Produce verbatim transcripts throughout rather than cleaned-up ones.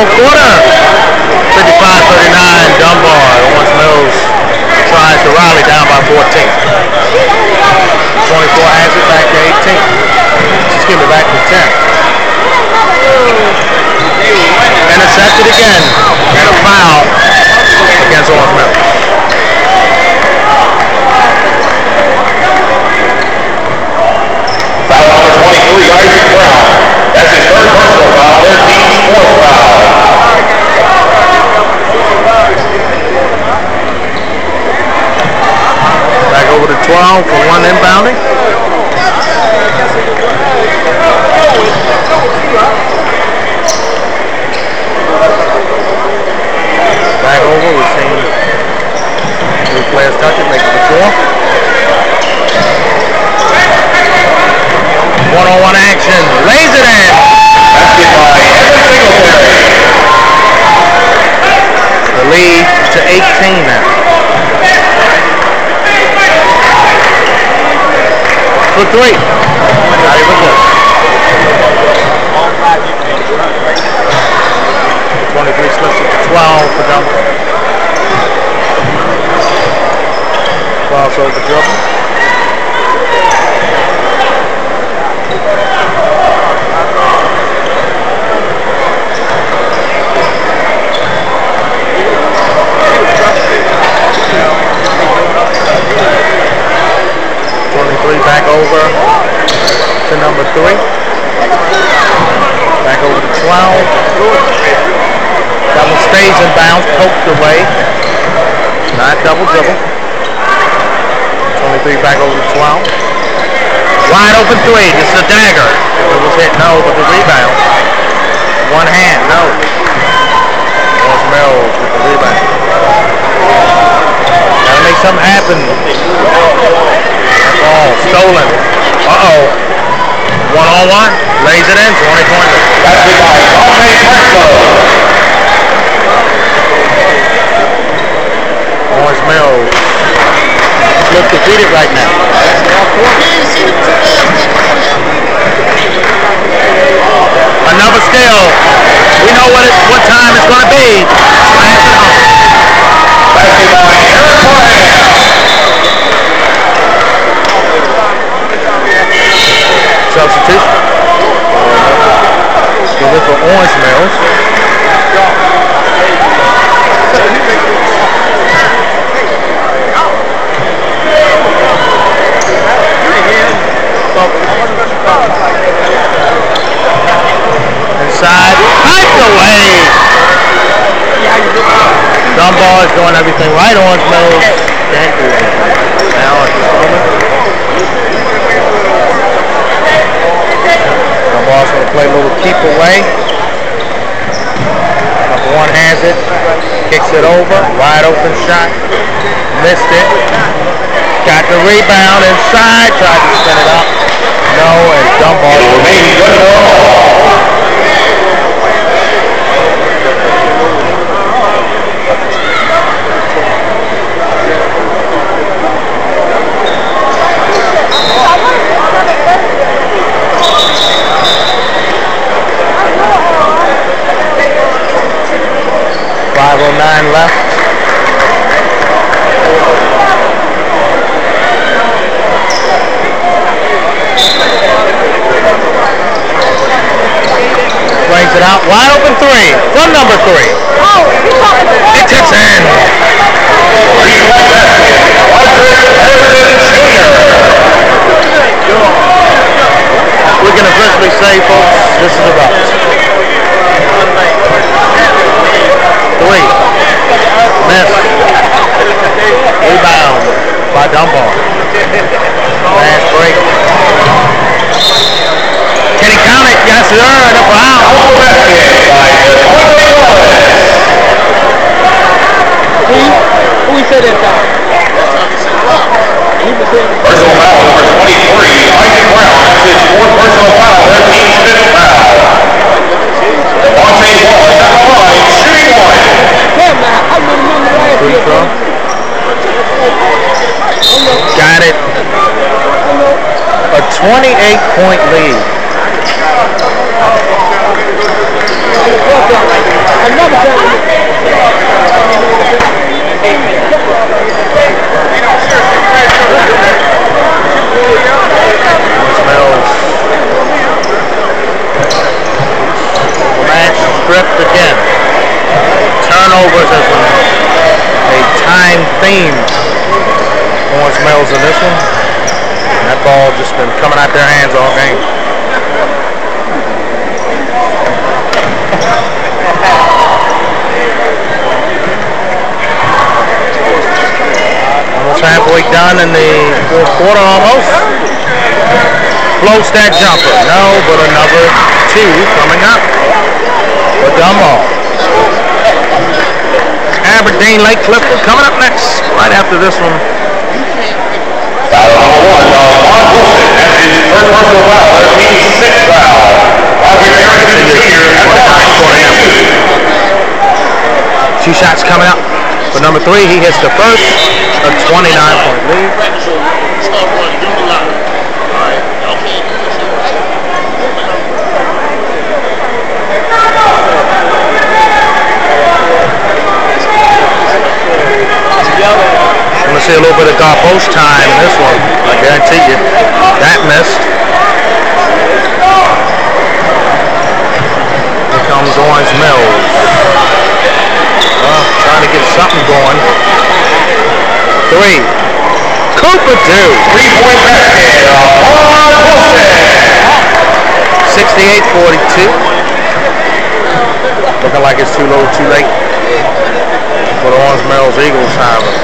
fourth quarter. fifty-five thirty-nine, Dunbar. Owings Mills tries to rally down by fourteen. twenty-four has it back to eighteen. Just give it back to ten. Intercepted again. And a foul against Owings Mills. Foul number twenty-three, Isaac Brown. That's his third personal foul, their team's fourth foul. Back over to twelve for one inbounding. Back over, we've seen two players touch it, make it the four. One-on-one action, lays it in. Basket by Evan Singletary. The lead to eighteen now. For three. Not even close. twenty-three slips it to twelve for Dunbar. twelve over the dribble. twenty-three back over to number three. Back over to twelve. Double stays in bounds, poked away. Not double dribble. twenty-three back over to twelve. Wide open three. This is a dagger. If it was hit, no, but the rebound. One hand, no. Owings Mills with the rebound. Gotta make something happen. Ball stolen. Uh-oh. One-on-one. Lays it in. twenty pointer. That's it by Owings Mills look defeated right now. Another steal. We know what it, what time it's going to be. Smash it home. That's it by Eric Moran. Substitution. Give it for Owings Mills. Inside, piped away. Dunbar is doing everything right. Owings Mills can't do anything. Now at this moment. Dunbar's going to play a little keep away. Number one has it, kicks it over, wide open shot, missed it. Got the rebound inside, tried to spin it up. No, and Dunbar remains good for all. five oh nine left. Brings it out. Wide open three. From number three. It tips in. We can officially say, folks, this is a rout. Three. Miss. Rebound by Dunbar. Fast break. Can he count it? Yes, sir. And a foul. Who, who said that time? Personal foul number twenty-three, Isaac Brown. That's his fourth personal foul. Their team's fifth foul. Devontae Wallace at the line, shooting one. Yeah, man. I remember last Free year. throw. Got it. A twenty-eight point lead. stripped again. Turnovers as a, a time theme. Owings Mills in this one. And that ball just been coming out their hands all game. Almost halfway done in the fourth quarter almost. Floats that jumper. No, but another two coming up for Dunbar. Aberdeen Lake Clifford coming up next, right after this one. Foul number one, Juan Wilson. That's his first personal foul. That's team six foul. Roger Harrison Junior at the line for twenty-two. Two shots coming up for number three. He hits the first, a twenty-nine point lead. I'm going to see a little bit of Garpo's time in this one. I guarantee you. That missed. Here comes Owings Mills. Well, trying to get something going. Three. Cooper two. Three-point basket of Juan Wilson. sixty-eight forty-two. Looking like it's too low, too late for the Owings Mills Eagles, however.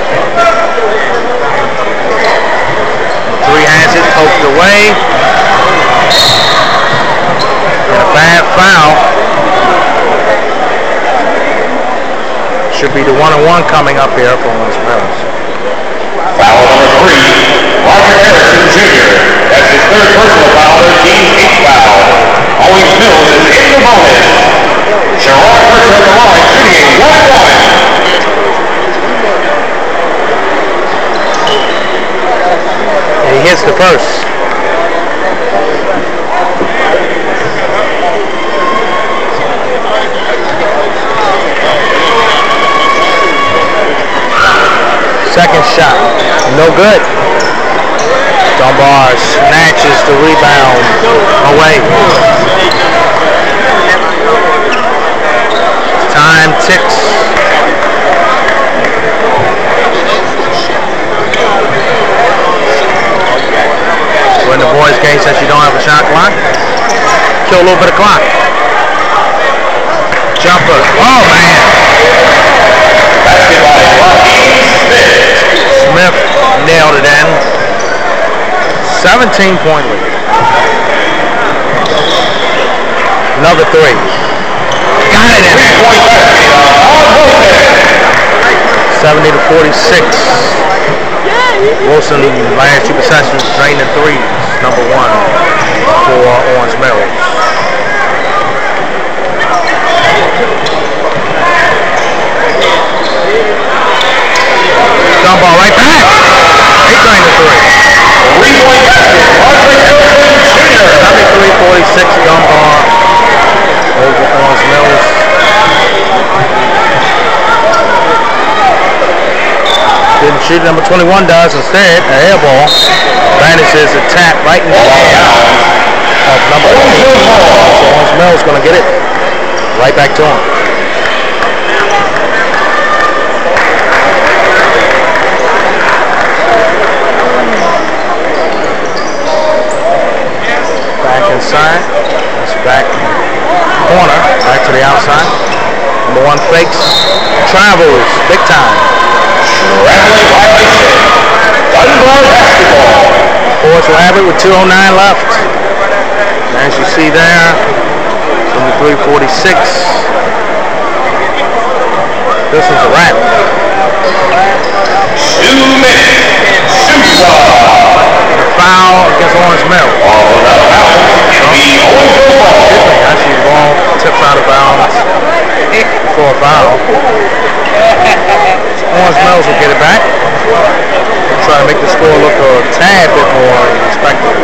Three hands it, poked away. And a bad foul. Should be the one and one coming up here for Owings Mills. Foul number three, Roger Harrison Junior That's his third personal foul, their team's eighth foul. Owings Mills is in the bonus. Gerard Mercer at the line, shooting a one and one. And he hits the first. Second shot, no good. Dunbar snatches the rebound away. Time ticks. When the boys' game says you don't have a shot clock, kill a little bit of clock. Jumper. Oh man. Smith nailed it in. seventeen point lead. Another three. Got it in. seventy to forty-six. Wilson, last two possessions, draining threes. Number one for Owings Mills. Dunbar right back. He drained the three. Three-point basket, Roger Harrison Junior seventy-three forty-six Dunbar over Owings Mills. Didn't shoot, number twenty-one does instead. A air ball. Vanishes a tap right in the hand of number eighteen. So Owings Mills going to get it right back to him. Back inside. That's back corner. Back to the outside. Number one fakes. Travels. Big time. Traveling violation. Dunbar basketball. Boys will have it with two oh nine left. As you see there, number three forty-six. This is a wrap. Two minutes. Shoot ball. Foul against Owings Mills. Oh, no foul. It'll be Owings Mills ball. Actually, the ball tips out of bounds for a foul. Owings Mills will get it back. Try to make the score look a tad bit more respectable.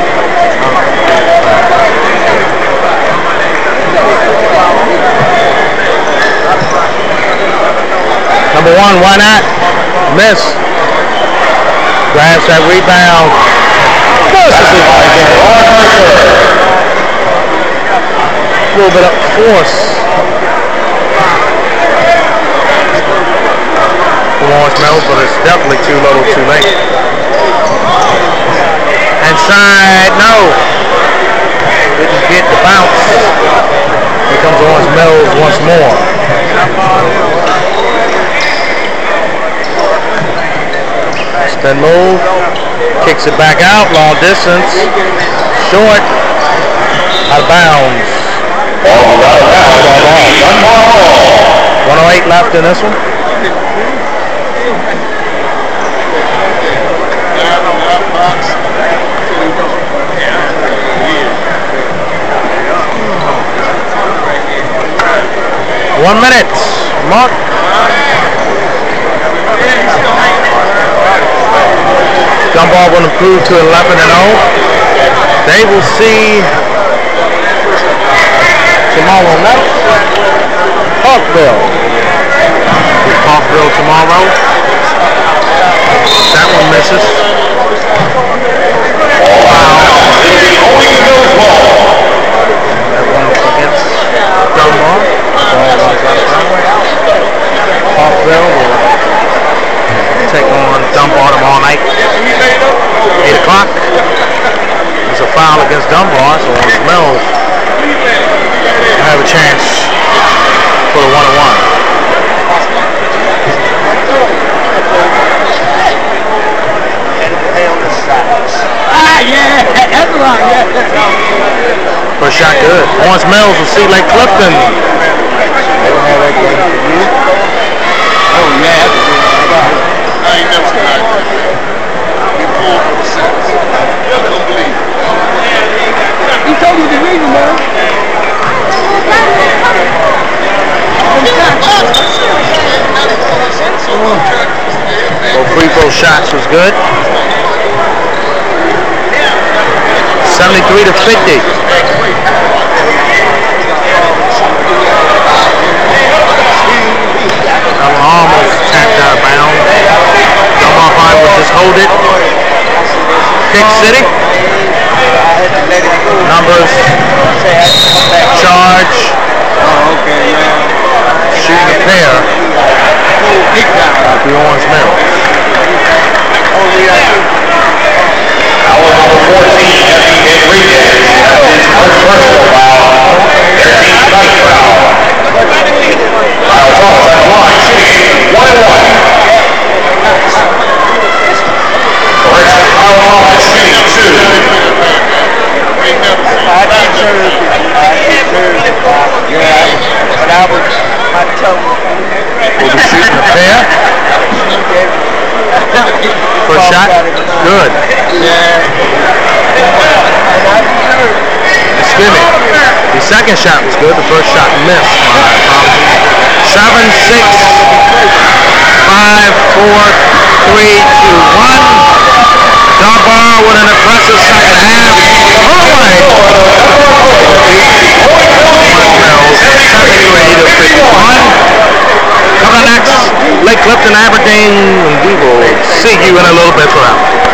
Number one, why not? Miss. Grabs that rebound. Forces it again. A little bit of force Lawrence Mills, but it's definitely too little, too late. Inside, no. Didn't get the bounce. Here comes Lawrence Mills once more. Spin move. Kicks it back out, long distance. Short. Out of bounds. one oh eight left in this one. One minute. Mark. Dunbar will improve to eleven and oh. They will see tomorrow night. Parkville. Parkville tomorrow. That one misses. Wow. That one against Dunbar. Parkville will take on Dunbar tomorrow night. eight o'clock. There's a foul against Dunbar, so Lawrence Mills will have a chance for the one and one. Ah, yeah, that's right, yeah. First shot good. Lawrence Mills will see Lake Clifton. They will have that game for you. Oh, yeah. I ain't never tried that. He told you the reason, man. Well, free throw shots was good. seventy-three to fifty. That one almost tapped out of bounds. Dunbar High will just hold it. Kick City. Numbers. Charge. Oh, okay, man. Shooting a pair. The Owings Mills. Foul number fourteen, Henry Enriquez. That's his first personal foul. Their team's ninth foul. Foul Thomas on the line, shooting one and one. Correction, foul Thomas shooting two. I deserve it. I deserve it. Yeah, but I was, I told you. Will be shooting a pair. First shot, good. Excuse me. The second shot was good. The first shot missed. Seven, six, five, four, three, two, one. Dunbar with an impressive second half. All away. seventy-three to fifty-one. Coming next, Lake Clifton, Aberdeen, and we will see you in a little bit for out.